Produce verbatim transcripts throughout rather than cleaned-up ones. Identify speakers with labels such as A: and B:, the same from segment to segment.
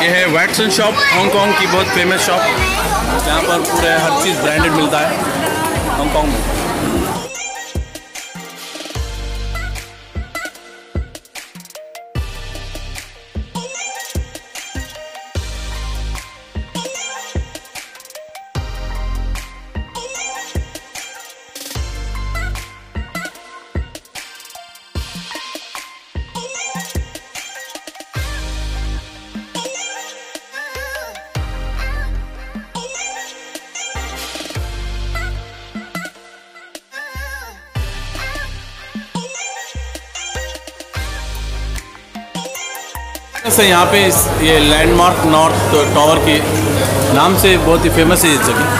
A: ये है Watson shop, Hong Kong की बहुत फेमस शॉप। यहाँ पर पूरे हर चीज़ ब्रांडेड मिलता है हांगकांग में। से यहाँ पे इस ये लैंडमार्क नॉर्थ टावर के नाम से बहुत ही फेमस है ये जगह।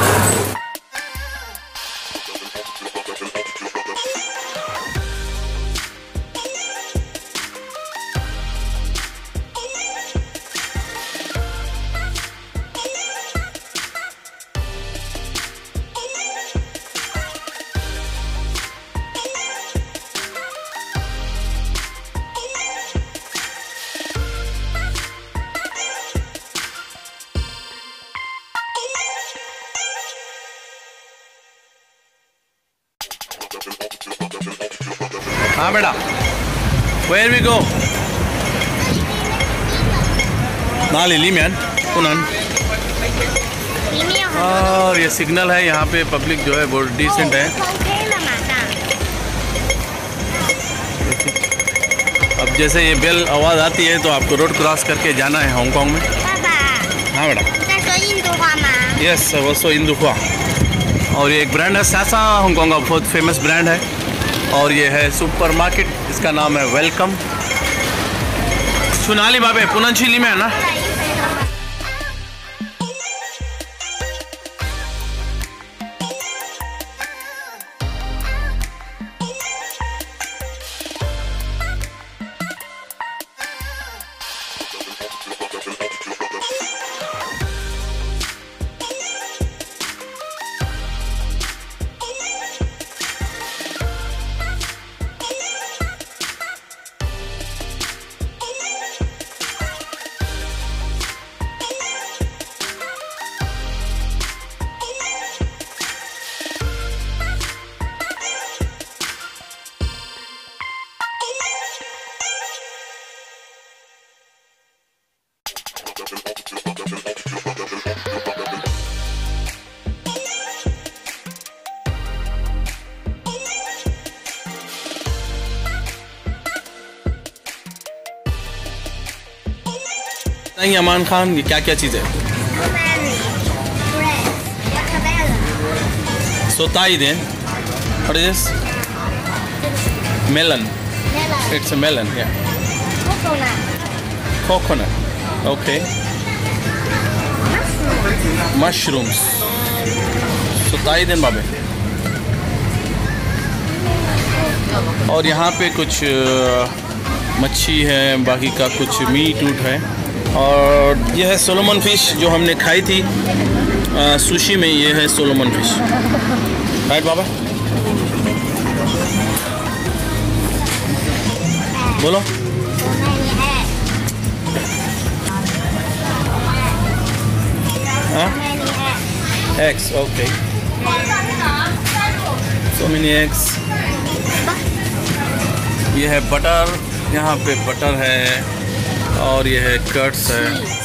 A: हाँ बेटा, where we go? नाली लीमियन पुनन। और ये सिग्नल है, यहाँ पे पब्लिक जो है बहुत डिसेंट है। अब जैसे ये बेल आवाज़ आती है तो आपको रोड क्रॉस करके जाना है हांगकांग में। हाँ बेटा, यस वो सो इंदुफा। और ये एक ब्रांड है सासा, हांगकांग का बहुत फेमस ब्रांड है। और ये है सुपरमार्केट, इसका नाम है वेलकम। सुनाली बाबे पुनंचिली में है ना। नहीं अमान खान, ये क्या क्या चीज़ है? सोताई दें। What is this? Melon. It's a melon, yeah. Coconut. Coconut. Okay. Mushrooms. सोताई दें बाबे। और यहाँ पे कुछ मच्छी है, बाकी का कुछ मीट उट है। और यह है सोलोमन फिश जो हमने खाई थी आ, सुशी में। ये है सोलोमन फिश, राइट बाबा? बोलो। हाँ, eggs, okay. So many eggs. ये है बटर, यहाँ पे बटर है। और ये है कट्स है।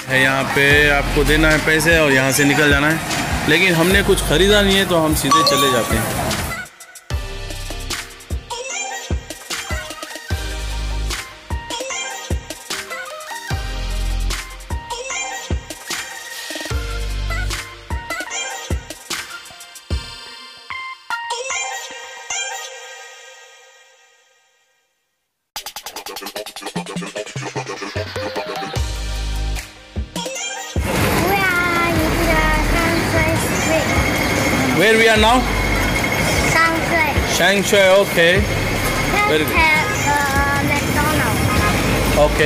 A: है यहाँ पे आपको देना है पैसे और यहाँ से निकल जाना है, लेकिन हमने कुछ ख़रीदा नहीं है तो हम सीधे चले जाते हैं। Where we are now?
B: Shangshui.
A: Shangshui, okay.
B: Let's have uh, McDonald's.
A: Okay.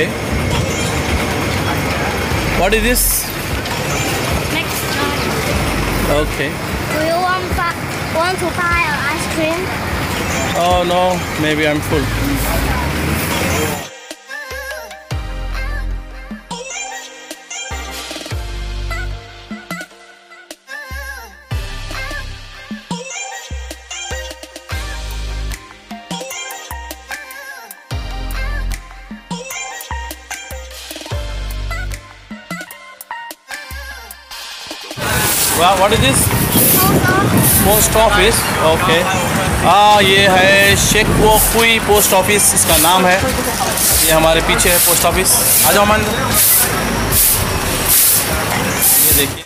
A: What is this?
B: McDonald's.
A: Okay.
B: Do you want, bu- want to buy an ice cream?
A: Oh no, maybe I'm full. Wow, what is this? Post office, okay. हाँ, ये है शेख वो कुई post office, इसका नाम है। ये हमारे पीछे है पोस्ट ऑफिस। आ जाओ मन। ये देखिए,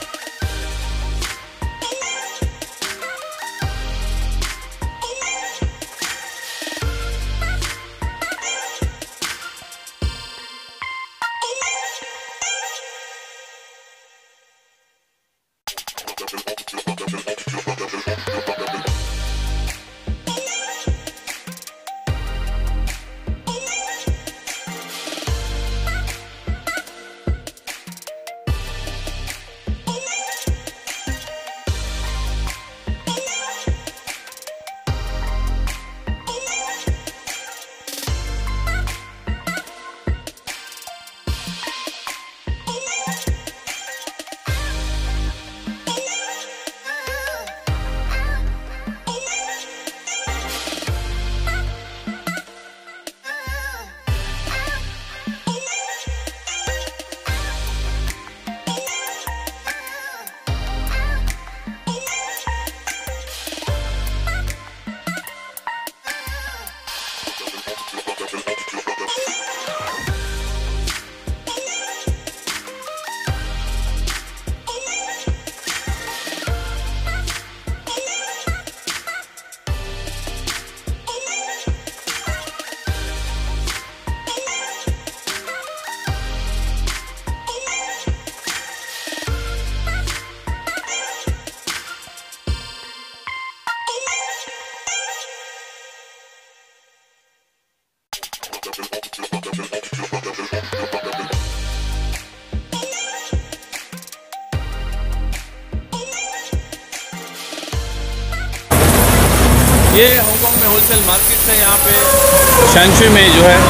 A: ये हांगकांग में होलसेल मार्केट है। यहाँ पे शैंगशुई में जो है,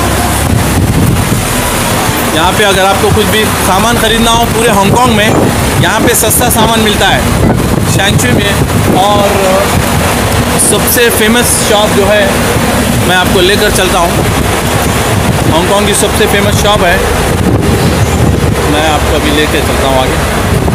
A: यहाँ पे अगर आपको कुछ भी सामान ख़रीदना हो पूरे हांगकांग में, यहाँ पे सस्ता सामान मिलता है शैंगशुई में। और सबसे फेमस शॉप जो है, मैं आपको लेकर चलता हूँ। हांगकांग की सबसे फेमस शॉप है, मैं आपको अभी लेकर चलता हूँ आगे।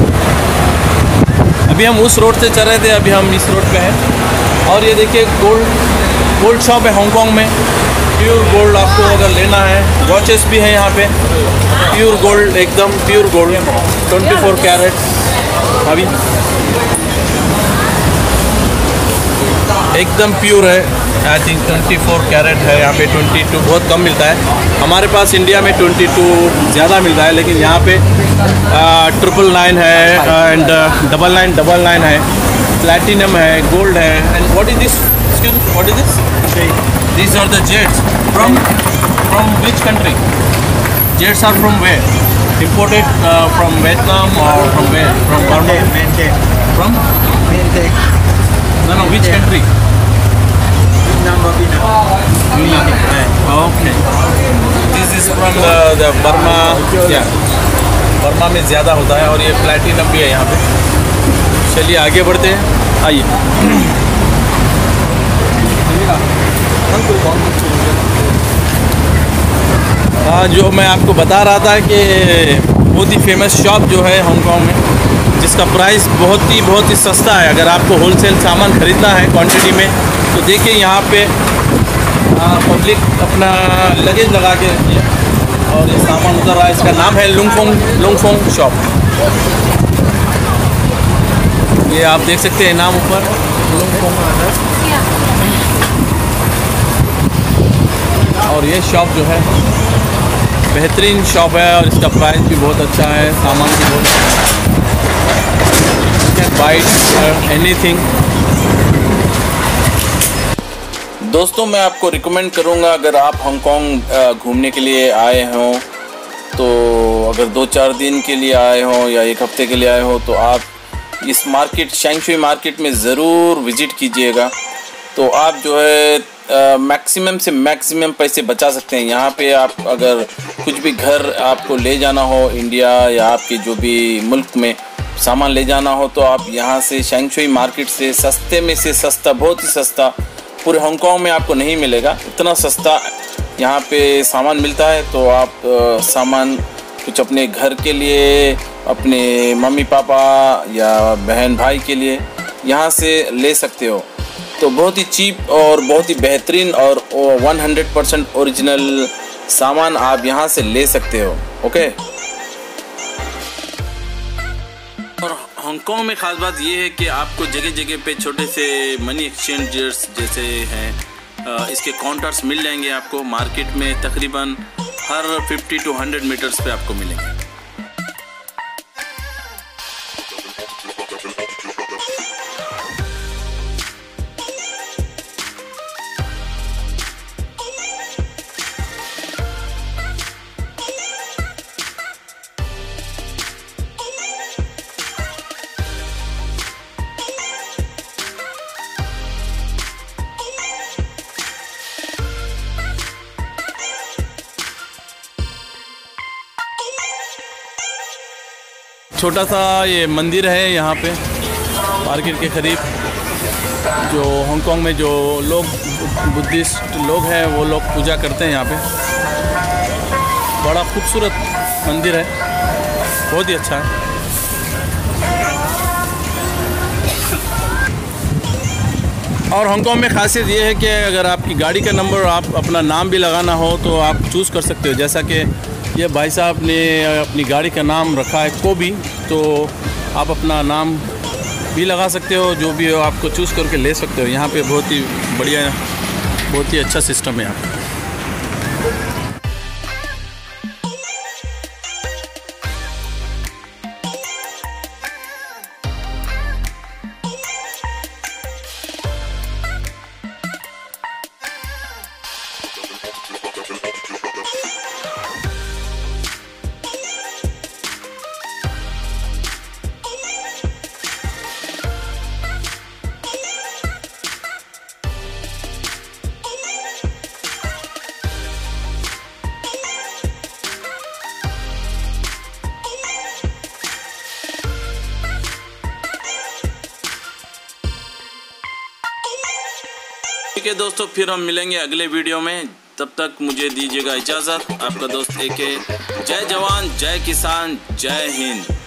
A: अभी हम उस रोड से चल रहे थे, अभी हम इस रोड पे हैं। और ये देखिए गोल्ड गोल्ड शॉप है हांगकांग में। प्योर गोल्ड आपको अगर लेना है, वॉचेस भी है यहाँ पे। प्योर गोल्ड, एकदम pure gold, twenty four carat. अभी एकदम प्योर है, I think twenty four carat है यहाँ पे। ट्वेंटी टू बहुत कम मिलता है, हमारे पास इंडिया में ट्वेंटी टू ज़्यादा मिलता है, लेकिन यहाँ पे ट्रिपल नाइन है and double nine double nine है, प्लैटिनम है, गोल्ड है। And what is this? Excuse me, what is this? These are the jets. From from which country? Jets are from where? Imported uh, from Vietnam or from where? From Burma? From? No, no. Which country? Vietnam. Okay. This is from the, the Burma. Yeah. Burma में ज़्यादा होता है और ये platinum भी है यहाँ पे। चलिए आगे बढ़ते हैं, आइए। हाँ, जो मैं आपको बता रहा था कि बहुत ही फेमस शॉप जो है हांगकांग में, जिसका प्राइस बहुत ही बहुत ही सस्ता है। अगर आपको होलसेल सामान ख़रीदना है क्वांटिटी में तो देखिए यहाँ पे पब्लिक अपना लगेज लगा के रखी है और ये सामान उतर रहा है। इसका नाम है लुंगफोंग लुंगफोंग शॉप। ये आप देख सकते हैं नाम ऊपर लुंगफोंग। और ये शॉप जो है बेहतरीन शॉप है और इसका प्राइस भी बहुत अच्छा है, सामान भी बहुत अच्छा है। Can buy anything. दोस्तों मैं आपको रिकमेंड करूंगा, अगर आप हांगकांग घूमने के लिए आए हों तो अगर दो चार दिन के लिए आए हों या एक हफ्ते के लिए आए हों तो आप इस मार्केट शैंगशुई मार्केट में ज़रूर विज़िट कीजिएगा। तो आप जो है मैक्सिमम से मैक्सिमम पैसे बचा सकते हैं। यहाँ पे आप अगर कुछ भी घर आपको ले जाना हो इंडिया या आपके जो भी मुल्क में सामान ले जाना हो तो आप यहाँ से शैंगशुई मार्केट से सस्ते में से सस्ता, बहुत ही सस्ता, पूरे हांगकांग में आपको नहीं मिलेगा इतना सस्ता यहाँ पे सामान मिलता है। तो आप आ, सामान कुछ अपने घर के लिए, अपने मम्मी पापा या बहन भाई के लिए यहाँ से ले सकते हो। तो बहुत ही चीप और बहुत ही बेहतरीन और सौ परसेंट ओरिजिनल सामान आप यहाँ से ले सकते हो। ओके। और हांगकांग में ख़ास बात ये है कि आपको जगह जगह पे छोटे से मनी एक्सचेंजर्स जैसे हैं इसके काउंटर्स मिल जाएंगे आपको मार्केट में। तकरीबन हर पचास टू सौ मीटर्स पे आपको मिलेंगे। छोटा सा ये मंदिर है यहाँ पे मार्केट के करीब, जो हांगकांग में जो लोग बुद्धिस्ट लोग हैं वो लोग पूजा करते हैं यहाँ पे। बड़ा खूबसूरत मंदिर है, बहुत ही अच्छा है। और हांगकांग में खासियत ये है कि अगर आपकी गाड़ी का नंबर, आप अपना नाम भी लगाना हो तो आप चूज़ कर सकते हो। जैसा कि ये भाई साहब ने अपनी गाड़ी का नाम रखा है कोबी, तो आप अपना नाम भी लगा सकते हो, जो भी हो आपको चूज़ करके ले सकते हो। यहाँ पे बहुत ही बढ़िया, बहुत ही अच्छा सिस्टम है यहाँ पे। ठीक है दोस्तों, फिर हम मिलेंगे अगले वीडियो में। तब तक मुझे दीजिएगा इजाज़त। आपका दोस्त ए के। जय जवान, जय किसान, जय हिंद।